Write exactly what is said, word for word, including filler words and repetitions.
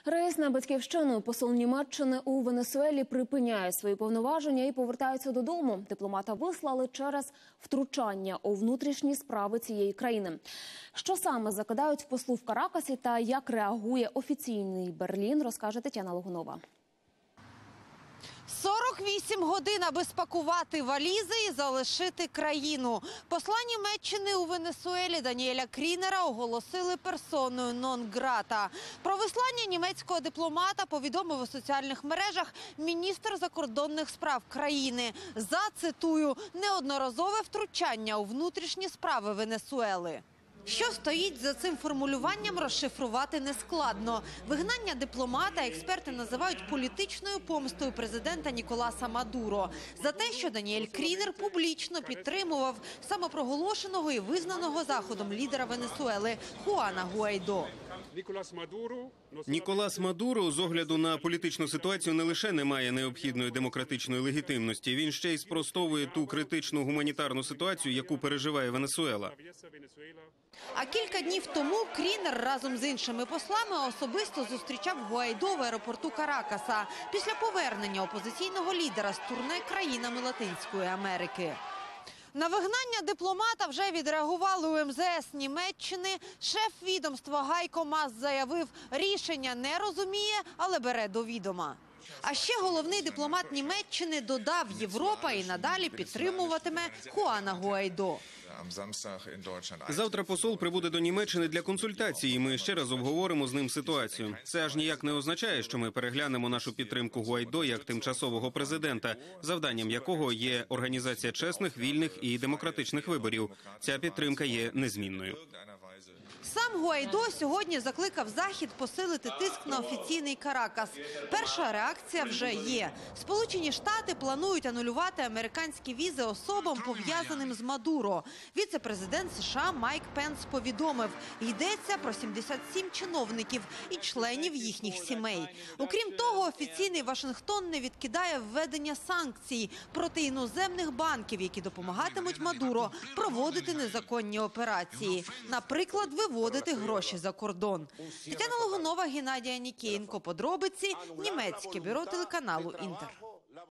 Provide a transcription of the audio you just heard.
Рейс на батьківщину. Посол Німеччини у Венесуелі припиняє свої повноваження і повертається додому. Дипломата вислали через втручання у внутрішні справи цієї країни. Що саме закидають послу в Каракасі та як реагує офіційний Берлін, розкаже Тетяна Логунова. сорок вісім годин, аби спакувати валізи і залишити країну. Посла Німеччини у Венесуелі Даніеля Крінера оголосили персоною нон-грата. Про вислання німецького дипломата повідомив у соціальних мережах міністр закордонних справ країни. За, цитую, неодноразове втручання у внутрішні справи Венесуели. Що стоїть за цим формулюванням, розшифрувати нескладно. Вигнання дипломата експерти називають політичною помстою президента Ніколаса Мадуро за те, що Даніель Крінер публічно підтримував самопроголошеного і визнаного Заходом лідера Венесуели Хуана Гуайдо. Ніколас Мадуро, з огляду на політичну ситуацію, не лише не має необхідної демократичної легітимності, він ще й спростовує ту критичну гуманітарну ситуацію, яку переживає Венесуела. А кілька днів тому Крінер разом з іншими послами особисто зустрічав Гуайдо в аеропорту Каракаса після повернення опозиційного лідера з турне країнами Латинської Америки. На вигнання дипломата вже відреагували у ем зе ес Німеччини. Шеф відомства Гайко Мас заявив, рішення не розуміє, але бере до відома. А ще головний дипломат Німеччини додав, Європа і надалі підтримуватиме Хуана Гуайдо. Завтра посол прибуде до Німеччини для консультацій, і ми ще раз обговоримо з ним ситуацію. Це аж ніяк не означає, що ми переглянемо нашу підтримку Гуайдо як тимчасового президента, завданням якого є організація чесних, вільних і демократичних виборів. Ця підтримка є незмінною. Сам Гуайдо сьогодні закликав Захід посилити тиск на офіційний Каракас. Перша реакція вже є. Сполучені Штати планують анулювати американські візи особам, пов'язаним з Мадуро. Віце-президент США Майк Пенс повідомив, йдеться про сімдесят сім чиновників і членів їхніх сімей. Окрім того, офіційний Вашингтон не відкидає введення санкцій проти іноземних банків, які допомагатимуть Мадуро проводити незаконні операції. Наприклад, виводити гроші за кордон. Тетяна Логунова, Геннадій Анікієнко. Подробиці. Німецьке бюро телеканалу «Інтер».